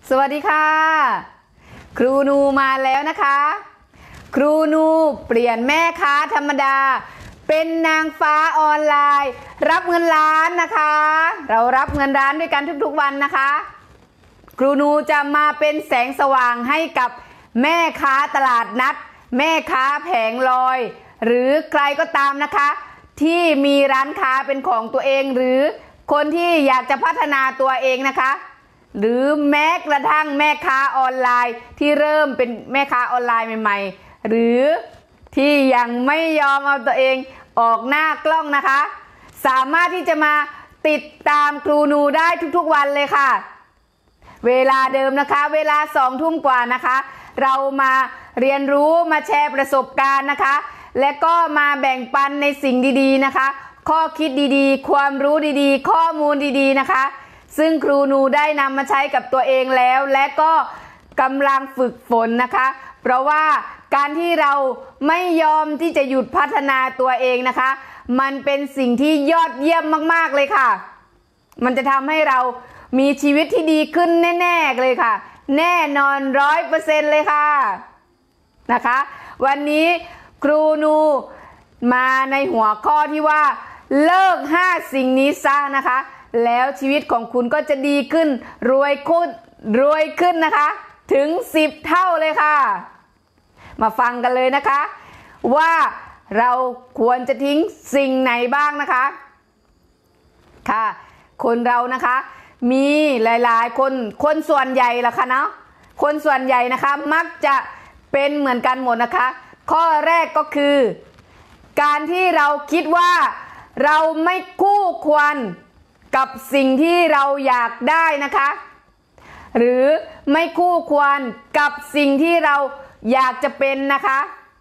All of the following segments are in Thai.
สวัสดีค่ะครูนูมาแล้วนะคะครูนูเปลี่ยนแม่ค้าธรรมดาเป็นนางฟ้าออนไลน์รับเงินล้านนะคะเรารับเงินล้านด้วยกันทุกๆวันนะคะครูนูจะมาเป็นแสงสว่างให้กับแม่ค้าตลาดนัดแม่ค้าแผงลอยหรือใครก็ตามนะคะที่มีร้านค้าเป็นของตัวเองหรือคนที่อยากจะพัฒนาตัวเองนะคะหรือแม้กระทั่งแม่ค้าออนไลน์ที่เริ่มเป็นแม่ค้าออนไลน์ใหม่ๆหรือที่ยังไม่ยอมเอาตัวเองออกหน้ากล้องนะคะสามารถที่จะมาติดตามครูนูได้ทุกๆวันเลยค่ะเวลาเดิมนะคะเวลา2 ทุ่มกว่านะคะเรามาเรียนรู้มาแชร์ประสบการณ์นะคะและก็มาแบ่งปันในสิ่งดีๆนะคะข้อคิดดีๆความรู้ดีๆข้อมูลดีๆนะคะซึ่งครูนูได้นำมาใช้กับตัวเองแล้วและก็กำลังฝึกฝนนะคะเพราะว่าการที่เราไม่ยอมที่จะหยุดพัฒนาตัวเองนะคะมันเป็นสิ่งที่ยอดเยี่ยมมากๆเลยค่ะมันจะทำให้เรามีชีวิตที่ดีขึ้นแน่ๆเลยค่ะแน่นอน100%เลยค่ะนะคะวันนี้ครูนูมาในหัวข้อที่ว่าเลิก5 สิ่งนี้ซะนะคะแล้วชีวิตของคุณก็จะดีขึ้นรวยขึ้นนะคะถึง10 เท่าเลยค่ะมาฟังกันเลยนะคะว่าเราควรจะทิ้งสิ่งไหนบ้างนะคะค่ะคนเรานะคะมีหลายๆคนส่วนใหญ่ล่ะค่ะเนาะคนส่วนใหญ่นะคะมักจะเป็นเหมือนกันหมดนะคะข้อแรกก็คือการที่เราคิดว่าเราไม่คู่ควรกับสิ่งที่เราอยากได้นะคะหรือไม่คู่ควรกับสิ่งที่เราอยากจะเป็นนะคะ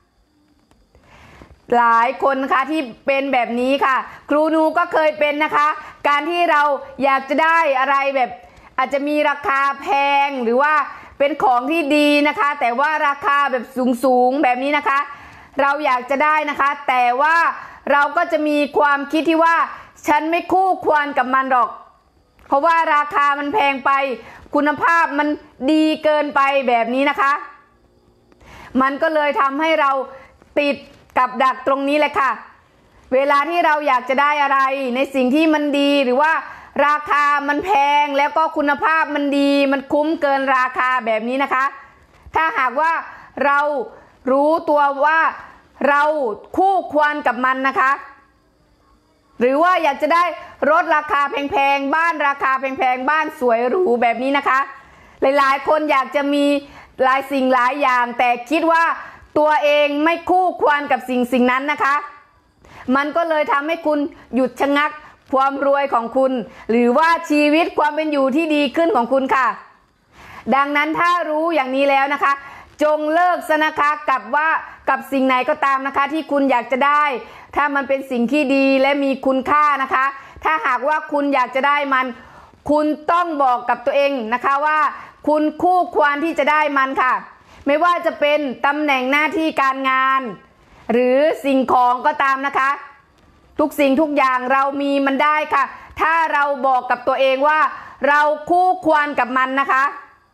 หลายคนนะคะที่เป็นแบบนี้ค่ะครูนูก็เคยเป็นนะคะการที่เราอยากจะได้อะไรแบบอาจจะมีราคาแพงหรือว่าเป็นของที่ดีนะคะแต่ว่าราคาแบบสูงแบบนี้นะคะเราอยากจะได้นะคะแต่ว่าเราก็จะมีความคิดที่ว่าฉันไม่คู่ควรกับมันหรอกเพราะว่าราคามันแพงไปคุณภาพมันดีเกินไปแบบนี้นะคะมันก็เลยทำให้เราติดกับดักตรงนี้เลยค่ะเวลาที่เราอยากจะได้อะไรในสิ่งที่มันดีหรือว่าราคามันแพงแล้วก็คุณภาพมันดีมันคุ้มเกินราคาแบบนี้นะคะถ้าหากว่าเรารู้ตัวว่าเราคู่ควรกับมันนะคะหรือว่าอยากจะได้รถราคาแพงๆบ้านราคาแพงๆบ้านสวยหรูแบบนี้นะคะหลายๆคนอยากจะมีหลายสิ่งหลายอย่างแต่คิดว่าตัวเองไม่คู่ควรกับสิ่งนั้นนะคะมันก็เลยทำให้คุณหยุดชะงักความรวยของคุณหรือว่าชีวิตความเป็นอยู่ที่ดีขึ้นของคุณค่ะดังนั้นถ้ารู้อย่างนี้แล้วนะคะจงเลิกซะนะคะกับสิ่งไหนก็ตามนะคะที่คุณอยากจะได้ถ้ามันเป็นสิ่งที่ดีและมีคุณค่านะคะถ้าหากว่าคุณอยากจะได้มันคุณต้องบอกกับตัวเองนะคะว่าคุณคู่ควรที่จะได้มันค่ะไม่ว่าจะเป็นตำแหน่งหน้าที่การงานหรือสิ่งของก็ตามนะคะทุกสิ่งทุกอย่างเรามีมันได้ค่ะถ้าเราบอกกับตัวเองว่าเราคู่ควรกับมันนะคะ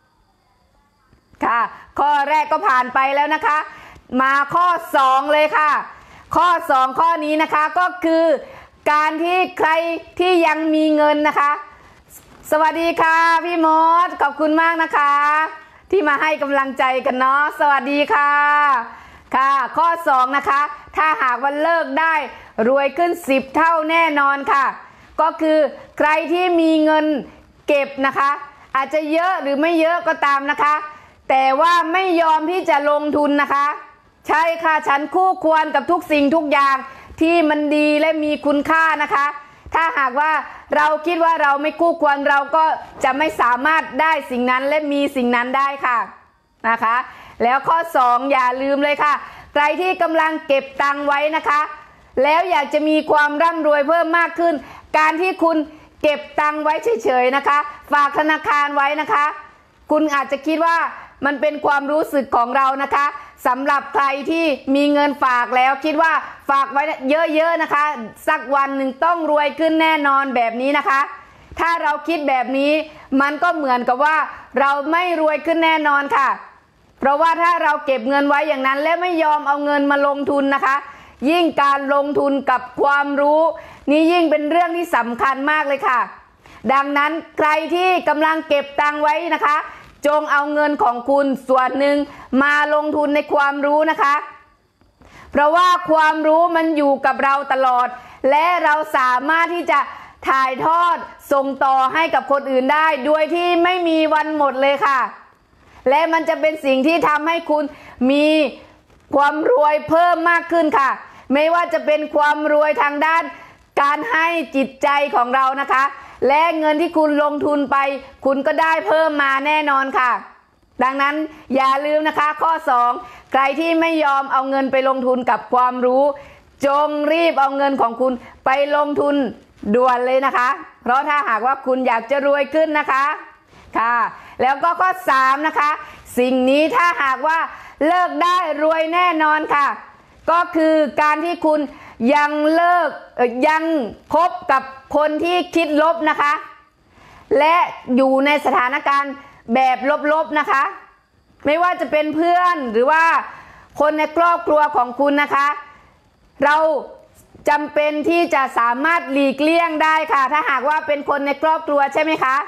ค่ะข้อแรกก็ผ่านไปแล้วนะคะมาข้อ2เลยค่ะข้อ2ข้อนี้นะคะก็คือการที่ใครที่ยังมีเงินนะคะสวัสดีค่ะพี่มดขอบคุณมากนะคะที่มาให้กำลังใจกันเนาะสวัสดีค่ะค่ะข้อ2นะคะถ้าหากว่าเลิกได้รวยขึ้น10 เท่าแน่นอนค่ะก็คือใครที่มีเงินเก็บนะคะอาจจะเยอะหรือไม่เยอะก็ตามนะคะแต่ว่าไม่ยอมที่จะลงทุนนะคะใช่ค่ะฉันคู่ควรกับทุกสิ่งทุกอย่างที่มันดีและมีคุณค่านะคะถ้าหากว่าเราคิดว่าเราไม่คู่ควรเราก็จะไม่สามารถได้สิ่งนั้นและมีสิ่งนั้นได้ค่ะนะคะแล้วข้อ2อย่าลืมเลยค่ะใครที่กำลังเก็บตังค์ไว้นะคะแล้วอยากจะมีความร่ำรวยเพิ่มมากขึ้นการที่คุณเก็บตังค์ไว้เฉยๆนะคะฝากธนาคารไว้นะคะคุณอาจจะคิดว่ามันเป็นความรู้สึกของเรานะคะสำหรับใครที่มีเงินฝากแล้วคิดว่าฝากไว้เยอะๆนะคะสักวันหนึ่งต้องรวยขึ้นแน่นอนแบบนี้นะคะถ้าเราคิดแบบนี้มันก็เหมือนกับว่าเราไม่รวยขึ้นแน่นอนค่ะเพราะว่าถ้าเราเก็บเงินไว้อย่างนั้นและไม่ยอมเอาเงินมาลงทุนนะคะยิ่งการลงทุนกับความรู้นี่ยิ่งเป็นเรื่องที่สำคัญมากเลยค่ะดังนั้นใครที่กำลังเก็บตังค์ไว้นะคะจงเอาเงินของคุณส่วนหนึ่งมาลงทุนในความรู้นะคะเพราะว่าความรู้มันอยู่กับเราตลอดและเราสามารถที่จะถ่ายทอดส่งต่อให้กับคนอื่นได้โดยที่ไม่มีวันหมดเลยค่ะและมันจะเป็นสิ่งที่ทำให้คุณมีความรวยเพิ่มมากขึ้นค่ะไม่ว่าจะเป็นความรวยทางด้านการให้จิตใจของเรานะคะและเงินที่คุณลงทุนไปคุณก็ได้เพิ่มมาแน่นอนค่ะดังนั้นอย่าลืมนะคะข้อ2ใครที่ไม่ยอมเอาเงินไปลงทุนกับความรู้จงรีบเอาเงินของคุณไปลงทุนด่วนเลยนะคะเพราะถ้าหากว่าคุณอยากจะรวยขึ้นนะคะค่ะแล้วก็ข้อ3นะคะสิ่งนี้ถ้าหากว่าเลิกได้รวยแน่นอนค่ะก็คือการที่คุณยังคบกับคนที่คิดลบนะคะและอยู่ในสถานการณ์แบบลบๆนะคะไม่ว่าจะเป็นเพื่อนหรือว่าคนในครอบครัวของคุณนะคะเราจำเป็นที่จะสามารถหลีกเลี่ยงได้ค่ะถ้าหากว่าเป็นคนในครอบครัวใช่ไหมคะ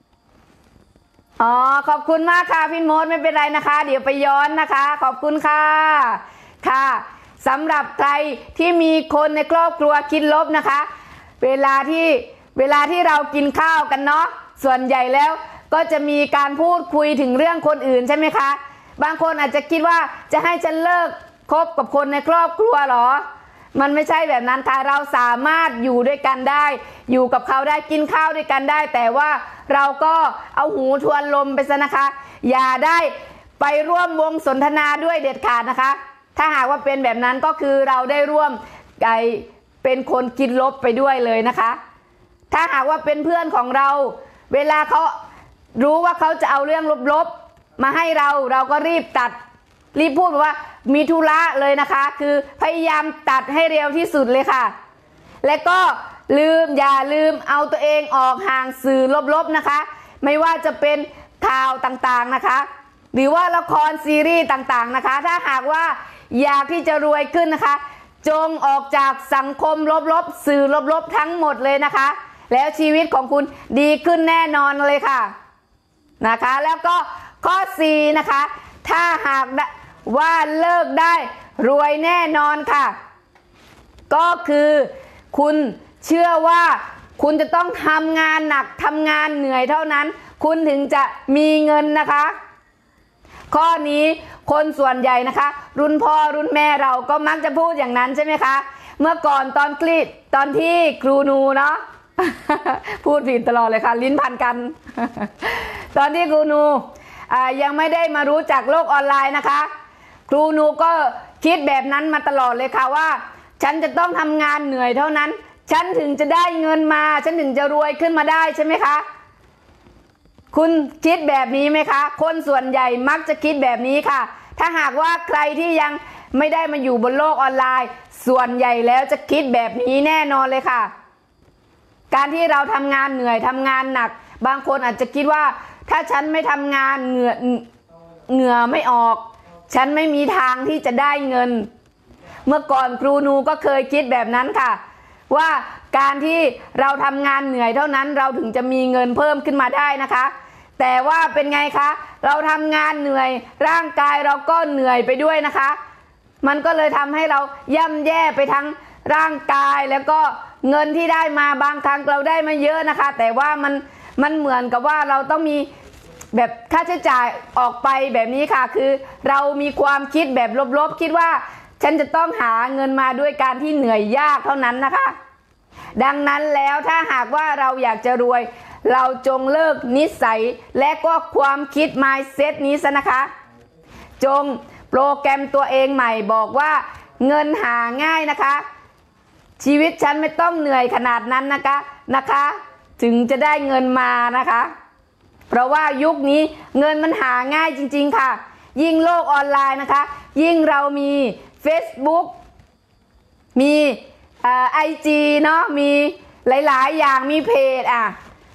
ขอบคุณมากค่ะพี่มดไม่เป็นไรนะคะเดี๋ยวไปย้อนนะคะขอบคุณค่ะค่ะสำหรับใครที่มีคนในครอบครัวคิดลบนะคะเวลาที่เรากินข้าวกันเนาะส่วนใหญ่แล้วก็จะมีการพูดคุยถึงเรื่องคนอื่นใช่ไหมคะบางคนอาจจะคิดว่าจะให้ฉันเลิกคบกับคนในครอบครัวหรอมันไม่ใช่แบบนั้นค่ะเราสามารถอยู่ด้วยกันได้อยู่กับเขาได้กินข้าวด้วยกันได้แต่ว่าเราก็เอาหูทวนลมไปซะนะคะอย่าได้ไปร่วมวงสนทนาด้วยเด็ดขาดนะคะถ้าหากว่าเป็นแบบนั้นก็คือเราได้ร่วมเป็นคนคิดลบไปด้วยเลยนะคะถ้าหากว่าเป็นเพื่อนของเราเวลาเขารู้ว่าเขาจะเอาเรื่องลบๆมาให้เราก็รีบพูดว่ามีธุระเลยนะคะคือพยายามตัดให้เร็วที่สุดเลยค่ะและก็อย่าลืมเอาตัวเองออกห่างสื่อลบๆนะคะไม่ว่าจะเป็นข่าวต่างๆนะคะหรือว่าละครซีรีส์ต่างๆนะคะถ้าหากว่าอยากที่จะรวยขึ้นนะคะจงออกจากสังคมลบๆสื่อลบๆทั้งหมดเลยนะคะแล้วชีวิตของคุณดีขึ้นแน่นอนเลยค่ะนะคะแล้วก็ข้อ4นะคะถ้าหากว่าเลิกได้รวยแน่นอนค่ะก็คือคุณเชื่อว่าคุณจะต้องทำงานหนักทำงานเหนื่อยเท่านั้นคุณถึงจะมีเงินนะคะข้อนี้คนส่วนใหญ่นะคะรุ่นพ่อรุ่นแม่เราก็มักจะพูดอย่างนั้นใช่ไหมคะเมื่อก่อนตอนที่ครูนูเนาะ พูดผิดตลอดเลยค่ะลิ้นพันกัน ตอนที่ครูนูยังไม่ได้มารู้จักโลกออนไลน์นะคะครูนูก็คิดแบบนั้นมาตลอดเลยค่ะว่าฉันจะต้องทำงานเหนื่อยเท่านั้นฉันถึงจะได้เงินมาฉันถึงจะรวยขึ้นมาได้ใช่ไหมคะคุณคิดแบบนี้ไหมคะคนส่วนใหญ่มักจะคิดแบบนี้ค่ะถ้าหากว่าใครที่ยังไม่ได้มาอยู่บนโลกออนไลน์ส่วนใหญ่แล้วจะคิดแบบนี้แน่นอนเลยค่ะการที่เราทำงานเหนื่อยทำงานหนักบางคนอาจจะคิดว่าถ้าฉันไม่ทำงานเหงื่อไม่ออกฉันไม่มีทางที่จะได้เงินเมื่อก่อนครูนูก็เคยคิดแบบนั้นค่ะว่าการที่เราทำงานเหนื่อยเท่านั้นเราถึงจะมีเงินเพิ่มขึ้นมาได้นะคะแต่ว่าเป็นไงคะเราทำงานเหนื่อยร่างกายเราก็เหนื่อยไปด้วยนะคะมันก็เลยทำให้เราย่ำแย่ไปทั้งร่างกายแล้วก็เงินที่ได้มาบางครั้งเราได้มาเยอะนะคะแต่ว่ามันเหมือนกับว่าเราต้องมีแบบค่าใช้จ่ายออกไปแบบนี้ค่ะคือเรามีความคิดแบบลบๆคิดว่าฉันจะต้องหาเงินมาด้วยการที่เหนื่อยยากเท่านั้นนะคะดังนั้นแล้วถ้าหากว่าเราอยากจะรวยเราจงเลิกนิสัยและก็ความคิด mindset นี้ซะนะคะจงโปรแกรมตัวเองใหม่บอกว่าเงินหาง่ายนะคะชีวิตฉันไม่ต้องเหนื่อยขนาดนั้นนะคะถึงจะได้เงินมานะคะเพราะว่ายุคนี้เงินมันหาง่ายจริงๆค่ะยิ่งโลกออนไลน์นะคะยิ่งเรามี Facebook มีIG เนาะมีหลายๆอย่างมีเพจ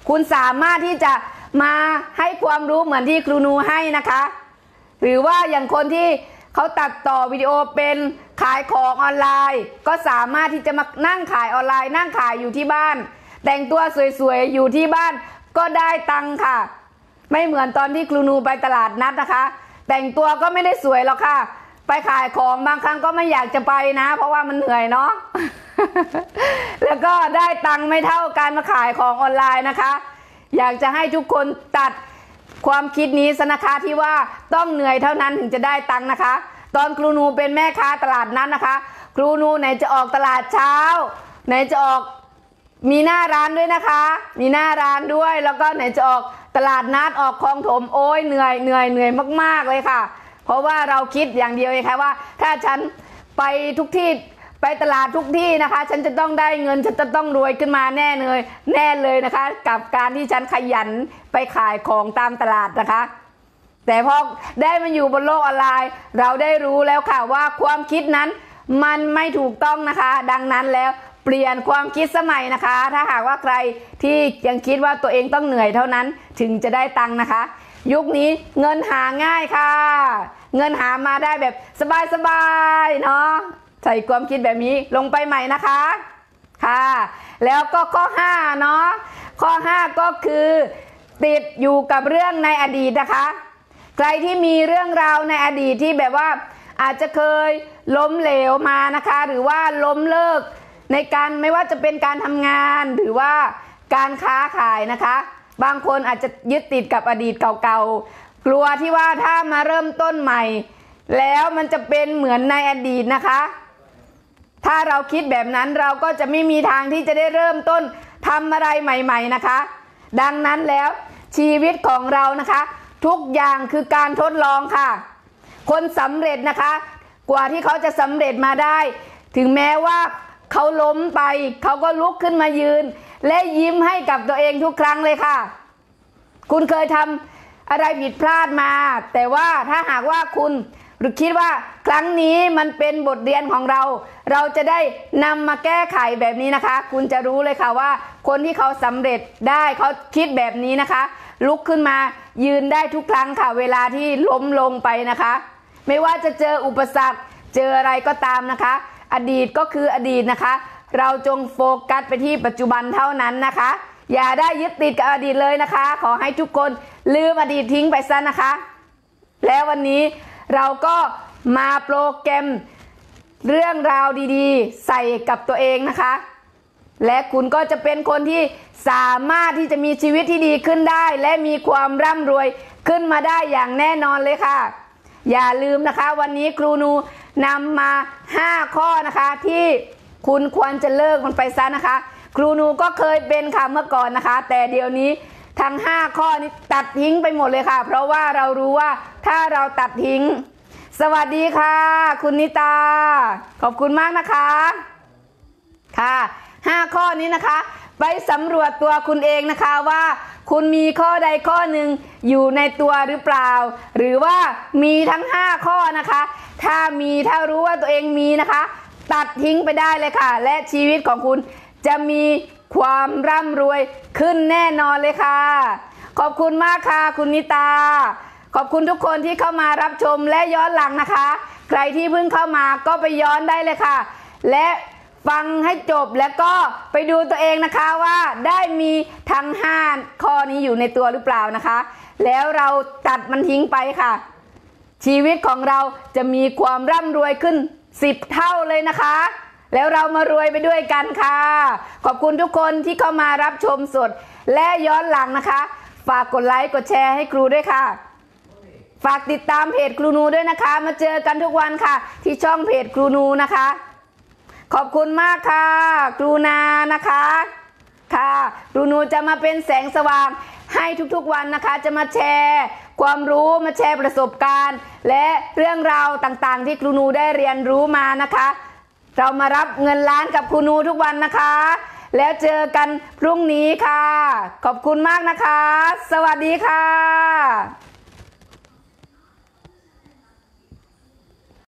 คุณสามารถที่จะมาให้ความรู้เหมือนที่ครูนูให้นะคะหรือว่าอย่างคนที่เขาตัดต่อวิดีโอเป็นขายของออนไลน์ก็สามารถที่จะมานั่งขายออนไลน์นั่งขายอยู่ที่บ้านแต่งตัวสวยๆอยู่ที่บ้านก็ได้ตังค่ะไม่เหมือนตอนที่ครูนูไปตลาดนัดนะคะแต่งตัวก็ไม่ได้สวยหรอกค่ะไปขายของบางครั้งก็ไม่อยากจะไปนะเพราะว่ามันเหนื่อยเนาะ แล้วก็ได้ตังไม่เท่าการมาขายของออนไลน์นะคะอยากจะให้ทุกคนตัดความคิดนี้ซะนะคะที่ว่าต้องเหนื่อยเท่านั้นถึงจะได้ตังค์นะคะตอนครูนูเป็นแม่ค้าตลาดนั้นนะคะครูนูไหนจะออกตลาดเช้าไหนจะออกมีหน้าร้านด้วยนะคะมีหน้าร้านด้วยแล้วก็ไหนจะออกตลาดนัดออกคลองถมโอ้ยเหนื่อยมากๆเลยค่ะเพราะว่าเราคิดอย่างเดียวเลยค่ะว่าถ้าฉันไปทุกที่ไปตลาดทุกที่นะคะฉันจะต้องได้เงินฉันจะต้องรวยขึ้นมาแน่เลยนะคะกับการที่ฉันขยันไปขายของตามตลาดนะคะแต่พอได้มาอยู่บนโลกออนไลน์เราได้รู้แล้วค่ะว่าความคิดนั้นมันไม่ถูกต้องนะคะดังนั้นแล้วเปลี่ยนความคิดสมัยนะคะถ้าหากว่าใครที่ยังคิดว่าตัวเองต้องเหนื่อยเท่านั้นถึงจะได้ตังค์นะคะยุคนี้เงินหาง่ายค่ะเงินหามาได้แบบสบายเนาะใส่ความคิดแบบนี้ลงไปใหม่นะคะค่ะแล้วก็ข้อ5เนาะข้อ5ก็คือติดอยู่กับเรื่องในอดีตนะคะใครที่มีเรื่องราวในอดีตที่แบบว่าอาจจะเคยล้มเหลวมานะคะหรือว่าล้มเลิกในการไม่ว่าจะเป็นการทำงานหรือว่าการค้าขายนะคะบางคนอาจจะยึดติดกับอดีตเก่าๆกลัวที่ว่าถ้ามาเริ่มต้นใหม่แล้วมันจะเป็นเหมือนในอดีตนะคะถ้าเราคิดแบบนั้นเราก็จะไม่มีทางที่จะได้เริ่มต้นทำอะไรใหม่ๆนะคะดังนั้นแล้วชีวิตของเรานะคะทุกอย่างคือการทดลองค่ะคนสำเร็จนะคะกว่าที่เขาจะสำเร็จมาได้ถึงแม้ว่าเขาล้มไปเขาก็ลุกขึ้นมายืนและยิ้มให้กับตัวเองทุกครั้งเลยค่ะคุณเคยทำอะไรผิดพลาดมาแต่ว่าถ้าหากว่าคุณหรือคิดว่าครั้งนี้มันเป็นบทเรียนของเราจะได้นำมาแก้ไขแบบนี้นะคะคุณจะรู้เลยค่ะว่าคนที่เขาสำเร็จได้เขาคิดแบบนี้นะคะลุกขึ้นมายืนได้ทุกครั้งค่ะเวลาที่ล้มลงไปนะคะไม่ว่าจะเจออุปสรรคเจออะไรก็ตามนะคะอดีตก็คืออดีตนะคะเราจงโฟกัสไปที่ปัจจุบันเท่านั้นนะคะอย่าได้ยึดติดกับอดีตเลยนะคะขอให้ทุกคนลืมอดีตทิ้งไปซะนะคะแล้ววันนี้เราก็มาโปรแกรมเรื่องราวดีๆใส่กับตัวเองนะคะและคุณก็จะเป็นคนที่สามารถที่จะมีชีวิตที่ดีขึ้นได้และมีความร่ำรวยขึ้นมาได้อย่างแน่นอนเลยค่ะอย่าลืมนะคะวันนี้ครูนูนำมา5ข้อนะคะที่คุณควรจะเลิกมันไปซะนะคะครูนูก็เคยเป็นค่ะเมื่อก่อนนะคะแต่เดี๋ยวนี้ทั้ง5ข้อนี้ตัดทิ้งไปหมดเลยค่ะเพราะว่าเรารู้ว่าถ้าเราตัดทิ้งสวัสดีค่ะคุณนิตาขอบคุณมากนะคะค่ะ5ข้อนี้นะคะไปสำรวจตัวคุณเองนะคะว่าคุณมีข้อใดข้อหนึ่งอยู่ในตัวหรือเปล่าหรือว่ามีทั้ง5ข้อนะคะถ้ารู้ว่าตัวเองมีนะคะตัดทิ้งไปได้เลยค่ะและชีวิตของคุณจะมีความร่ำรวยขึ้นแน่นอนเลยค่ะขอบคุณมากค่ะคุณนิตาขอบคุณทุกคนที่เข้ามารับชมและย้อนหลังนะคะใครที่เพิ่งเข้ามาก็ไปย้อนได้เลยค่ะและฟังให้จบแล้วก็ไปดูตัวเองนะคะว่าได้มีทั้ง5ข้อนี้อยู่ในตัวหรือเปล่านะคะแล้วเราตัดมันทิ้งไปค่ะชีวิตของเราจะมีความร่ำรวยขึ้น10 เท่าเลยนะคะแล้วเรามารวยไปด้วยกันค่ะขอบคุณทุกคนที่เข้ามารับชมสดและย้อนหลังนะคะฝากกดไลค์กดแชร์ให้ครูด้วยค่ะฝากติดตามเพจครูนูด้วยนะคะมาเจอกันทุกวันค่ะที่ช่องเพจครูนูนะคะขอบคุณมากค่ะครูนานะคะค่ะครูนูจะมาเป็นแสงสว่างให้ทุกๆวันนะคะจะมาแชร์ความรู้มาแชร์ประสบการณ์และเรื่องราวต่างๆที่ครูนูได้เรียนรู้มานะคะเรามารับเงินล้านกับครูนูทุกวันนะคะแล้วเจอกันพรุ่งนี้ค่ะขอบคุณมากนะคะสวัสดีค่ะ